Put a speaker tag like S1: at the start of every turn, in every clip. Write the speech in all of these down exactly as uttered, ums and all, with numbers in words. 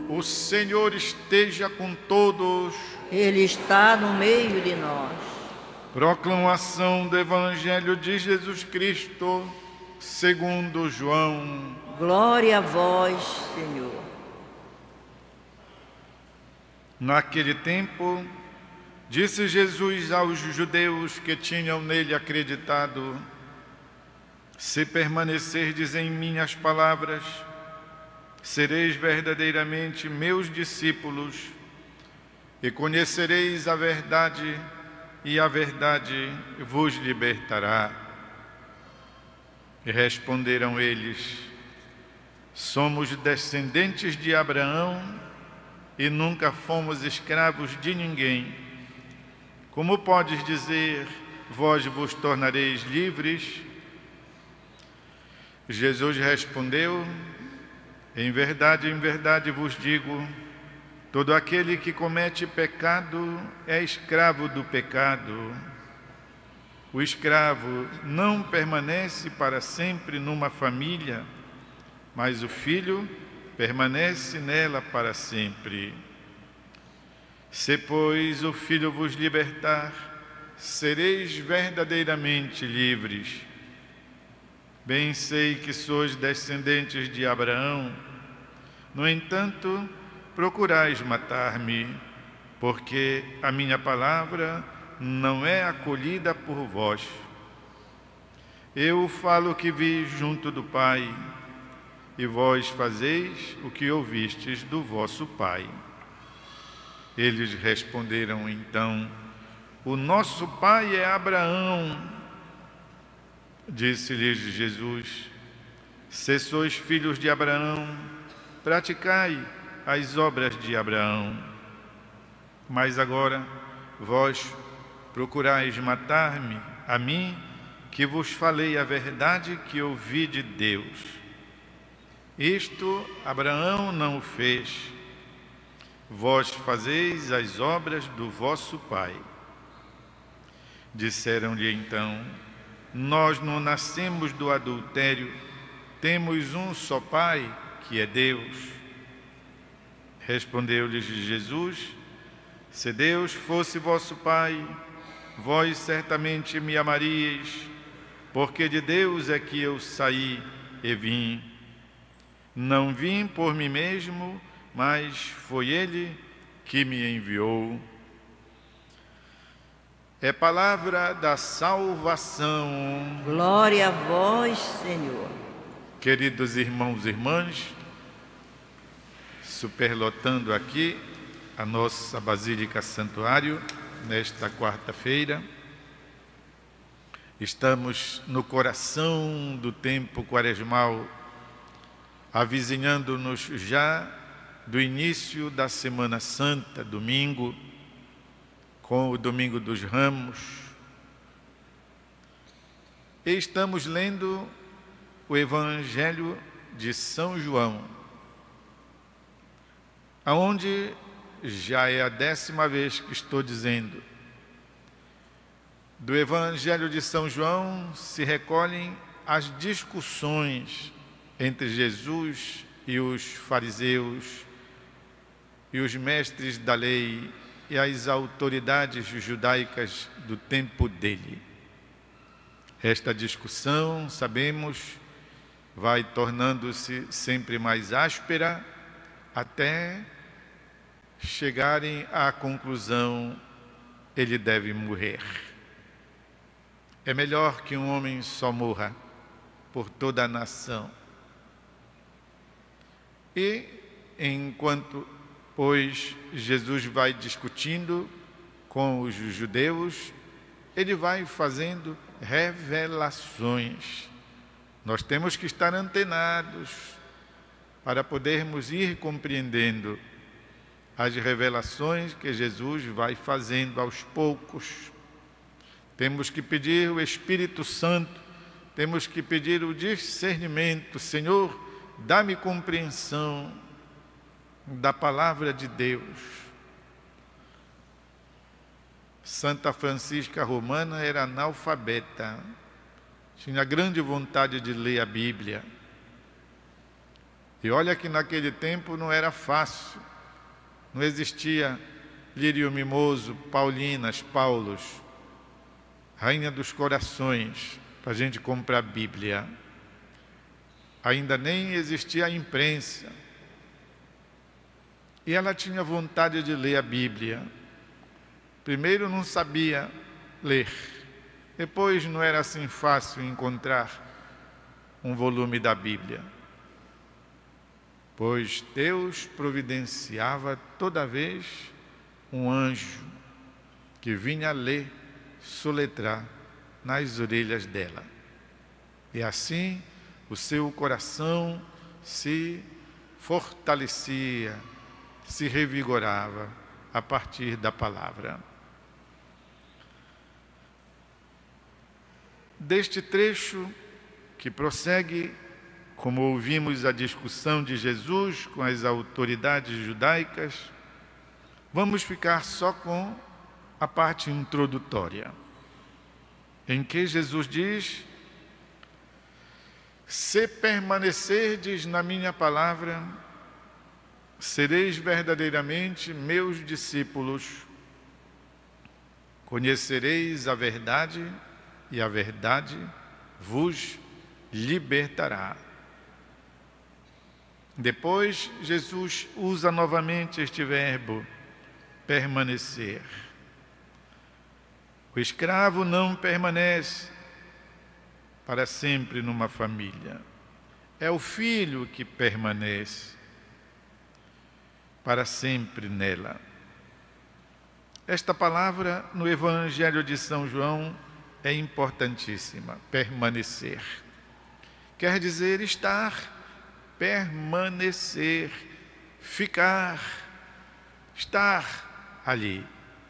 S1: O Senhor esteja com todos.
S2: Ele está no meio de nós.
S1: Proclamação do Evangelho de Jesus Cristo, segundo João.
S2: Glória a vós, Senhor.
S1: Naquele tempo, disse Jesus aos judeus que tinham nele acreditado: se permanecerdes em minhas palavras, sereis verdadeiramente meus discípulos e conhecereis a verdade, e a verdade vos libertará. E responderam eles: somos descendentes de Abraão e nunca fomos escravos de ninguém. Como podes dizer, vós vos tornareis livres? Jesus respondeu: em verdade, em verdade vos digo, todo aquele que comete pecado é escravo do pecado. O escravo não permanece para sempre numa família, mas o filho permanece nela para sempre. Se, pois, o Filho vos libertar, sereis verdadeiramente livres. Bem sei que sois descendentes de Abraão, no entanto, procurais matar-me, porque a minha palavra não é acolhida por vós. Eu falo o que vi junto do Pai, e vós fazeis o que ouvistes do vosso pai. Eles responderam então: o nosso pai é Abraão. Disse-lhes Jesus: se sois filhos de Abraão, praticai as obras de Abraão. Mas agora vós procurais matar-me, a mim, que vos falei a verdade que ouvi de Deus. Isto Abraão não o fez. Vós fazeis as obras do vosso pai. Disseram-lhe então: nós não nascemos do adultério, temos um só pai, que é Deus. Respondeu-lhes Jesus: se Deus fosse vosso pai, vós certamente me amaríeis, porque de Deus é que eu saí e vim. Não vim por mim mesmo, mas foi Ele que me enviou. É palavra da salvação.
S2: Glória a vós, Senhor.
S1: Queridos irmãos e irmãs, superlotando aqui a nossa Basílica Santuário, nesta quarta-feira, estamos no coração do tempo quaresmal, avizinhando-nos já do início da Semana Santa, domingo, com o Domingo dos Ramos. E estamos lendo o Evangelho de São João, aonde já é a décima vez que estou dizendo. Do Evangelho de São João se recolhem as discussões entre Jesus e os fariseus e os mestres da lei e as autoridades judaicas do tempo dele. Esta discussão, sabemos, vai tornando-se sempre mais áspera até chegarem à conclusão: ele deve morrer. É melhor que um homem só morra por toda a nação. E enquanto, pois, Jesus vai discutindo com os judeus, ele vai fazendo revelações. Nós temos que estar antenados para podermos ir compreendendo as revelações que Jesus vai fazendo aos poucos. Temos que pedir o Espírito Santo, temos que pedir o discernimento. Senhor, dá-me compreensão da palavra de Deus. Santa Francisca Romana era analfabeta, tinha grande vontade de ler a Bíblia. E olha que naquele tempo não era fácil, não existia lírio mimoso, paulinas, paulos, rainha dos corações, para a gente comprar a Bíblia. Ainda nem existia a imprensa. E ela tinha vontade de ler a Bíblia. Primeiro não sabia ler, depois não era assim fácil encontrar um volume da Bíblia, pois Deus providenciava toda vez um anjo que vinha ler, soletrar nas orelhas dela. E assim o seu coração se fortalecia, se revigorava a partir da palavra. Deste trecho que prossegue, como ouvimos a discussão de Jesus com as autoridades judaicas, vamos ficar só com a parte introdutória, em que Jesus diz: se permanecerdes na minha palavra, sereis verdadeiramente meus discípulos, conhecereis a verdade e a verdade vos libertará. Depois, Jesus usa novamente este verbo, permanecer. O escravo não permanece para sempre numa família. É o filho que permanece para sempre nela. Esta palavra no Evangelho de São João é importantíssima, permanecer. Quer dizer estar, permanecer, ficar, estar ali.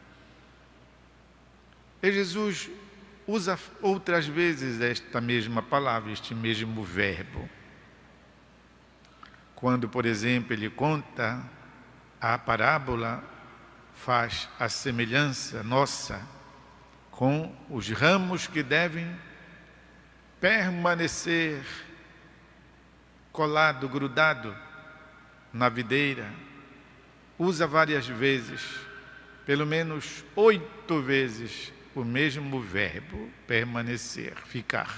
S1: E Jesus usa outras vezes esta mesma palavra, este mesmo verbo. Quando, por exemplo, ele conta a parábola, faz a semelhança nossa com os ramos que devem permanecer colado, grudado na videira. Usa várias vezes, pelo menos oito vezes, o mesmo verbo, permanecer, ficar.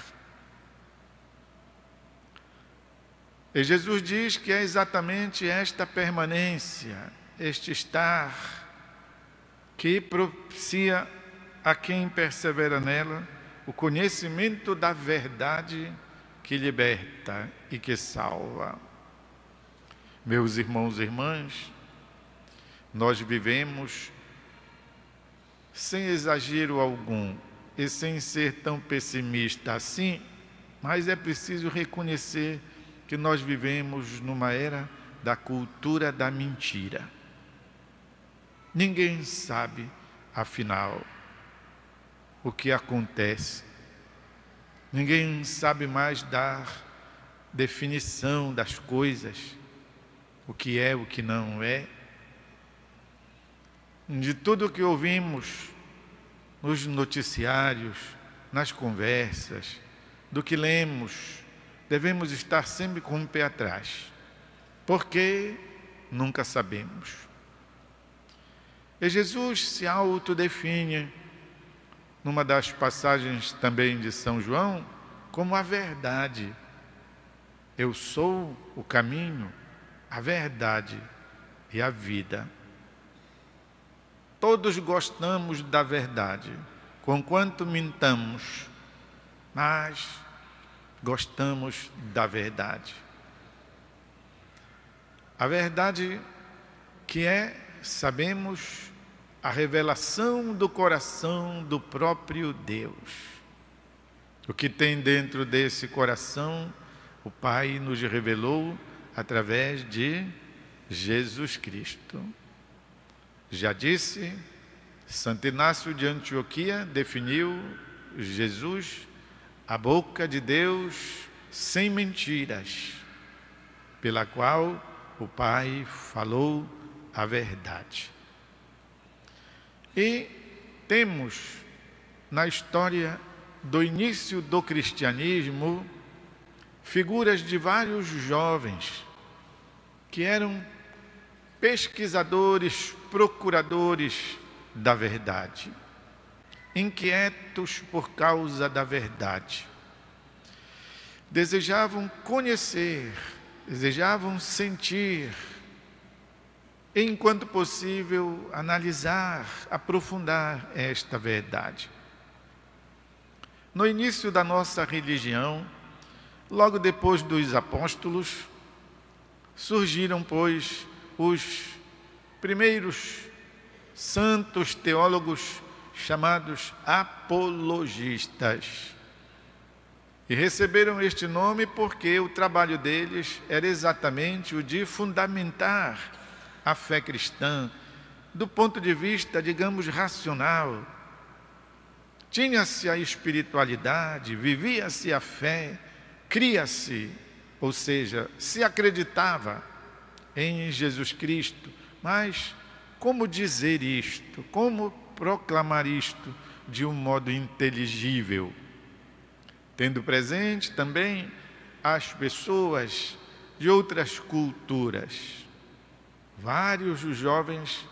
S1: E Jesus diz que é exatamente esta permanência, este estar, que propicia a quem persevera nela o conhecimento da verdade que liberta e que salva. Meus irmãos e irmãs, nós vivemos, sem exagero algum e sem ser tão pessimista assim, mas é preciso reconhecer que nós vivemos numa era da cultura da mentira. Ninguém sabe, afinal, o que acontece. Ninguém sabe mais dar definição das coisas, o que é, o que não é. De tudo o que ouvimos nos noticiários, nas conversas, do que lemos, devemos estar sempre com o pé atrás, porque nunca sabemos. E Jesus se autodefine, numa das passagens também de São João, como a verdade. Eu sou o caminho, a verdade e a vida. Todos gostamos da verdade, conquanto mintamos, mas gostamos da verdade. A verdade que é, sabemos, a revelação do coração do próprio Deus. O que tem dentro desse coração, o Pai nos revelou através de Jesus Cristo. Já disse, Santo Inácio de Antioquia definiu Jesus, a boca de Deus sem mentiras, pela qual o Pai falou a verdade. E temos na história do início do cristianismo figuras de vários jovens que eram pesquisadores, procuradores da verdade, inquietos por causa da verdade. Desejavam conhecer, desejavam sentir, e, enquanto possível, analisar, aprofundar esta verdade. No início da nossa religião, logo depois dos apóstolos, surgiram, pois, os primeiros santos teólogos chamados apologistas. E receberam este nome porque o trabalho deles era exatamente o de fundamentar a fé cristã do ponto de vista, digamos, racional. Tinha-se a espiritualidade, vivia-se a fé, cria-se, ou seja, se acreditava em Jesus Cristo, mas como dizer isto? Como proclamar isto de um modo inteligível? Tendo presente também as pessoas de outras culturas. Vários dos jovens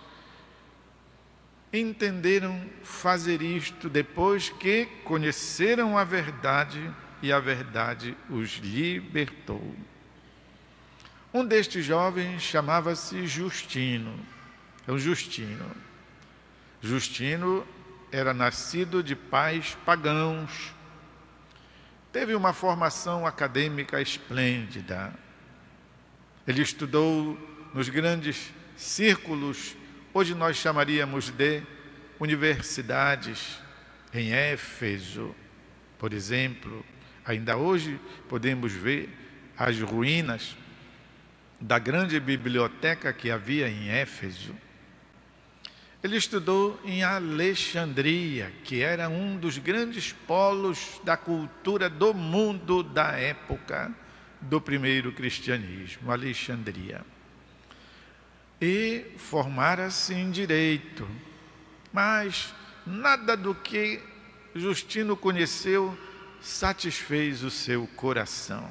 S1: entenderam fazer isto depois que conheceram a verdade e a verdade os libertou. Um destes jovens chamava-se Justino. Então, Justino. Justino era nascido de pais pagãos. Teve uma formação acadêmica esplêndida. Ele estudou nos grandes círculos, hoje nós chamaríamos de universidades, em Éfeso, por exemplo. Ainda hoje podemos ver as ruínas da grande biblioteca que havia em Éfeso. Ele estudou em Alexandria, que era um dos grandes polos da cultura do mundo da época do primeiro cristianismo, Alexandria. E formara-se em direito, mas nada do que Justino conheceu satisfez o seu coração.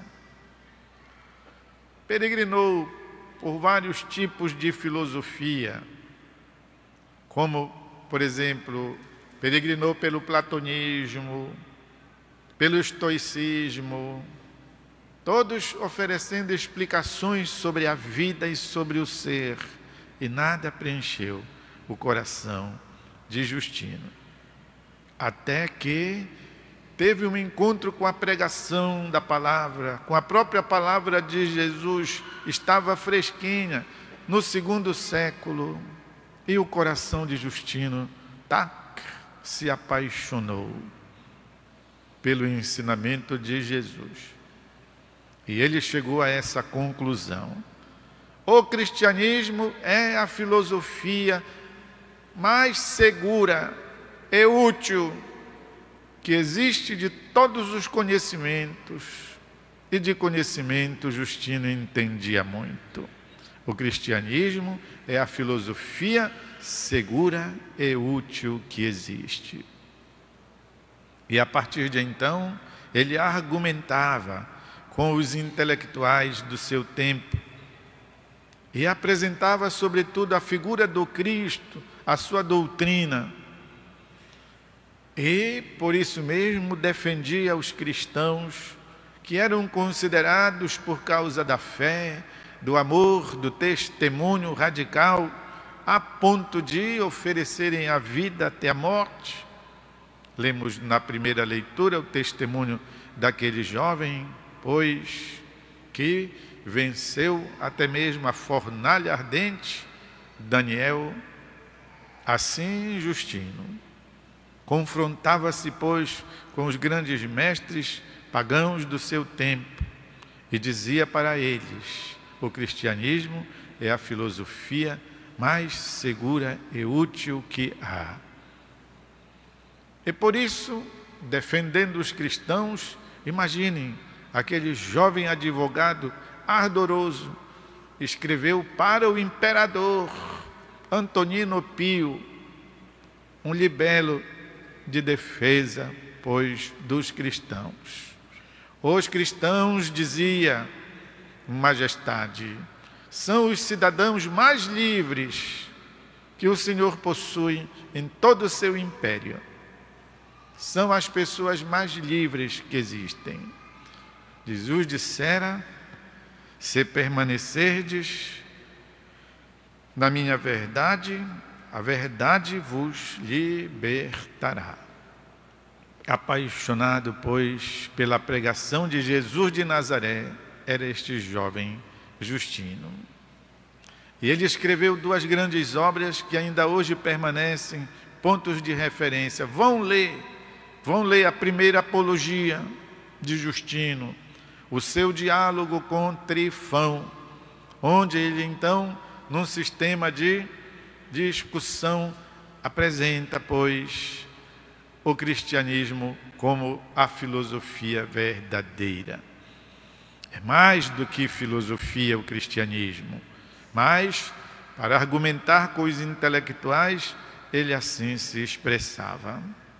S1: Peregrinou por vários tipos de filosofia, como, por exemplo, peregrinou pelo platonismo, pelo estoicismo, todos oferecendo explicações sobre a vida e sobre o ser, e nada preencheu o coração de Justino. Até que teve um encontro com a pregação da palavra, com a própria palavra de Jesus, estava fresquinha no segundo século, e o coração de Justino, tac, se apaixonou pelo ensinamento de Jesus. E ele chegou a essa conclusão: o cristianismo é a filosofia mais segura e útil que existe de todos os conhecimentos, e de conhecimento Justino entendia muito. O cristianismo é a filosofia segura e útil que existe. E a partir de então, ele argumentava com os intelectuais do seu tempo e apresentava, sobretudo, a figura do Cristo, a sua doutrina. E, por isso mesmo, defendia os cristãos que eram considerados, por causa da fé, do amor, do testemunho radical, a ponto de oferecerem a vida até a morte. Lemos na primeira leitura o testemunho daquele jovem, pois que venceu até mesmo a fornalha ardente, Daniel. Assim, Justino confrontava-se, pois, com os grandes mestres pagãos do seu tempo e dizia para eles: o cristianismo é a filosofia mais segura e útil que há. E por isso, defendendo os cristãos, imaginem, aquele jovem advogado ardoroso escreveu para o imperador Antonino Pio um libelo de defesa, pois, dos cristãos. Os cristãos, dizia, majestade, são os cidadãos mais livres que o Senhor possui em todo o seu império. São as pessoas mais livres que existem. Jesus dissera: se permanecerdes na minha verdade, a verdade vos libertará. Apaixonado, pois, pela pregação de Jesus de Nazaré, era este jovem Justino. E ele escreveu duas grandes obras que ainda hoje permanecem pontos de referência. Vão ler, vão ler a primeira apologia de Justino, o seu diálogo com Trifão, onde ele então, num sistema de discussão, apresenta, pois, o cristianismo como a filosofia verdadeira. É mais do que filosofia o cristianismo, mas, para argumentar com os intelectuais, ele assim se expressava.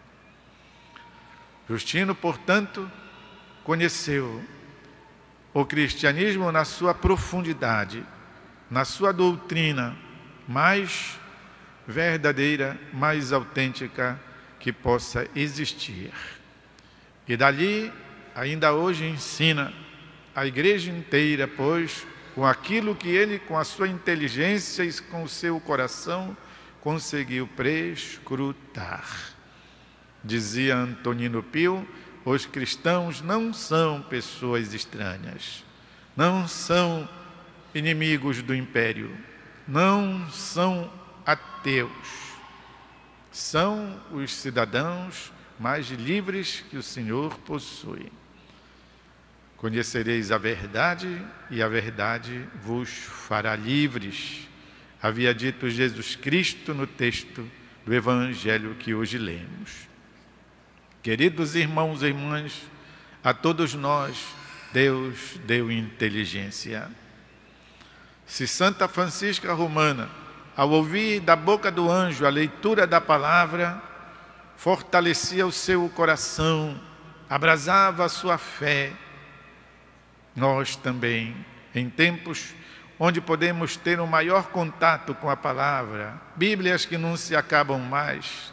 S1: Justino, portanto, conheceu o cristianismo na sua profundidade, na sua doutrina mais verdadeira, mais autêntica que possa existir. E dali, ainda hoje ensina a igreja inteira, pois, com aquilo que ele, com a sua inteligência e com o seu coração, conseguiu prescrutar. Dizia Antonino Pio: os cristãos não são pessoas estranhas, não são inimigos do império, não são ateus, são os cidadãos mais livres que o Senhor possui. Conhecereis a verdade e a verdade vos fará livres, havia dito Jesus Cristo no texto do Evangelho que hoje lemos. Queridos irmãos e irmãs, a todos nós Deus deu inteligência. Se Santa Francisca Romana, ao ouvir da boca do anjo a leitura da palavra, fortalecia o seu coração, abrasava a sua fé, nós também, em tempos onde podemos ter um maior contato com a palavra, Bíblias que não se acabam mais,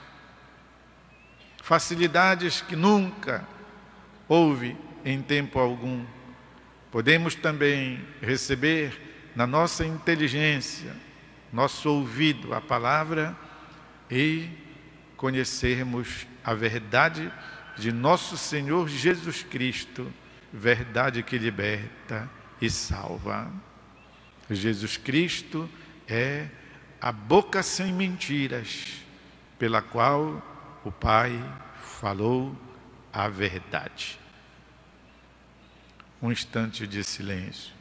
S1: facilidades que nunca houve em tempo algum, podemos também receber na nossa inteligência, nosso ouvido, a palavra e conhecermos a verdade de nosso Senhor Jesus Cristo, verdade que liberta e salva. Jesus Cristo é a boca sem mentiras, pela qual o Pai falou a verdade. Um instante de silêncio.